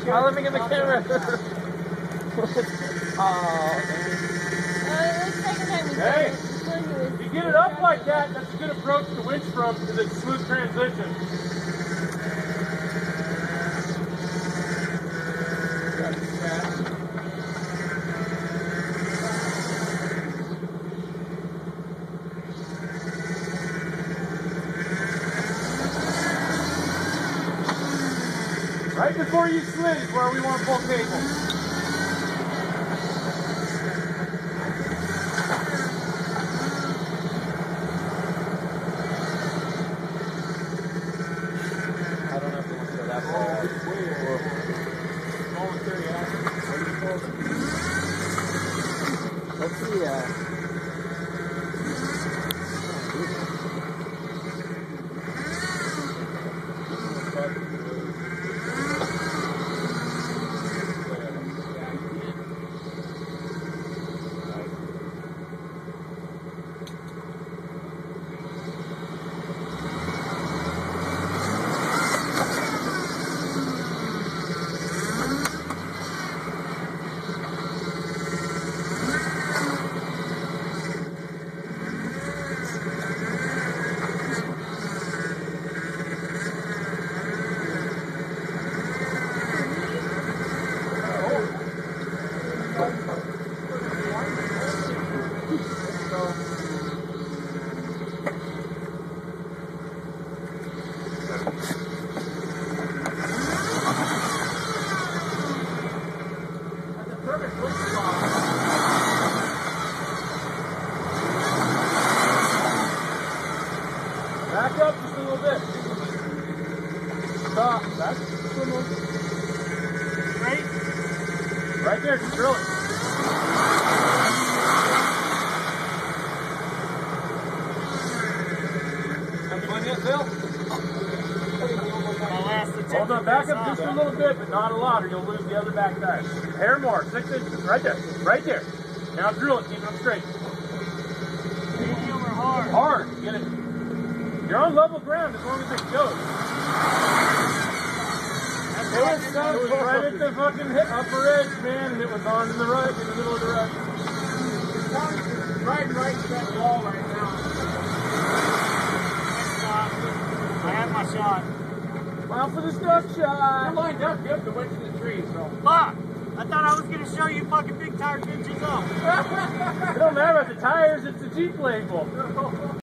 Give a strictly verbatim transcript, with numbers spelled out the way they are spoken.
I'll let me get the camera. Oh, Uh, hey, you get it up like that, that's a good approach to winch from because it's a smooth transition. Right before you slid is where we want to pull cable. I don't know if we want to go that far. Let's see. Uh, Back up just a little bit. Stop. Back just a little. Right? Right there, just drill it. Have you won yet, Bill? Hold on, back up just a little bit, but not a lot, or you'll lose the other back tire. Hair more, six inches, right there, right there. Now drill it, keep it up straight. medium or hard? Hard, get it. You're on level ground as long as it goes. It was, it was right at the fucking hip, upper edge, man, and it was on in the right, in the middle of the right. Riding right to that wall right now. I have my shot. Wow for the stuff shot. You're lined up. You have to wait to the tree, so. Fuck! I thought I was going to show you fucking big tire inches off. It don't matter about the tires, it's the Jeep label.